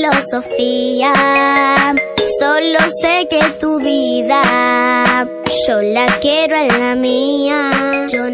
filosofía. Solo sé que tu vida yo la quiero en la mía. Yo